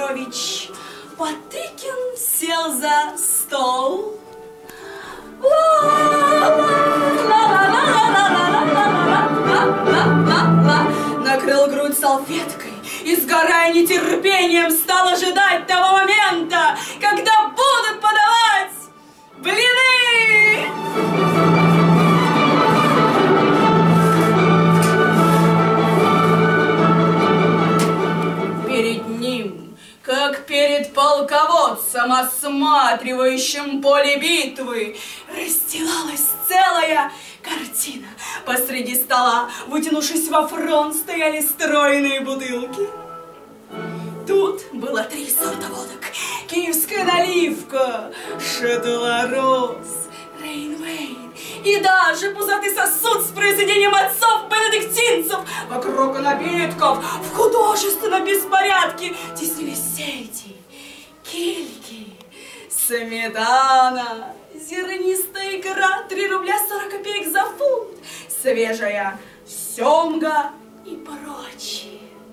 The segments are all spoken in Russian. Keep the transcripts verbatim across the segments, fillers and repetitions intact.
Петрович. Потыкин сел за стол. Накрыл грудь салфеткой и, сгорая нетерпением, стал ожидать того момента, когда будут подавать блины. Перед ним, как перед полководцем, осматривающим поле битвы, расстилалась целая картина. Посреди стола, вытянувшись во фронт, стояли стройные бутылки. Тут было три сорта водок: киевская наливка, Шатула-Рос, Рейнвейн и даже пузатый сосуд с произведением отцов-бенедиктинцев. Вокруг напитков в художественном беспорядке теснились сельди, кильки, сметана, зернистая икра, три рубля сорок копеек за фунт, свежая семга и прочее.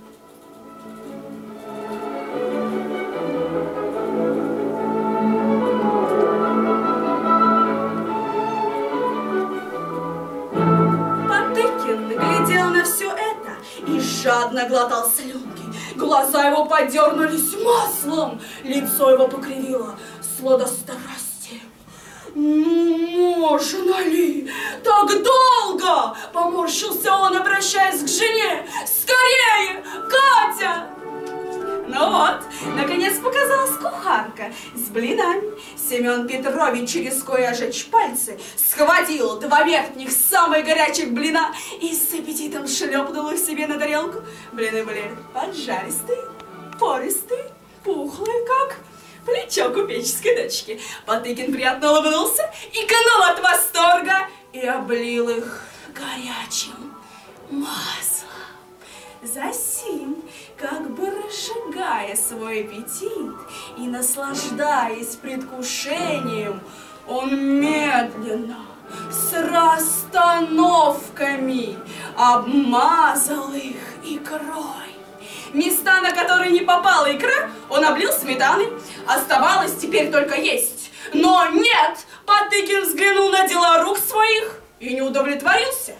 Потыкин глядел на все это и жадно глотал слюнки. Глаза его подернулись маслом, лицо его покривило сладострастием. Ну, можно ли так долго? Поморщился он, обращаясь к жене. Скорее, Катя! Ну вот, наконец показалась кухарка с блинами. Семен Петрович, рискуя ожечь пальцы, схватил два верхних, самых горячих блина и с аппетитом шлепнул их себе на тарелку. Блины были поджаристые, пористые, пухлые, как плечо купеческой дочки. Потыкин приятно улыбнулся, икнул от восторга и облил их горячим маслом. Засим, как бы разжигая свой аппетит и наслаждаясь предвкушением, он медленно, с расстановками обмазал их икрой. Места, на которые не попала икра, он облил сметаной. Оставалось теперь только есть. Но нет, Потыкин взглянул на дела рук своих и не удовлетворился.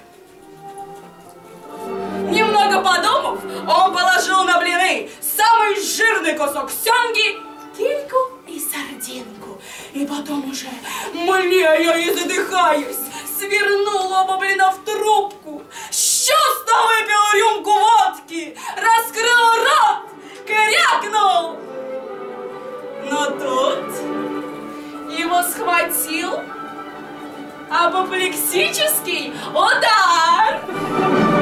Немного подумав, он положил на блины самый жирный кусок семги, кильку и сардинку. И потом уже, млея и задыхаясь, свернул оба блина в трубку, с чувством выпил рюмку водки, раскрыл рот, крякнул. Но тут его схватил апоплексический удар.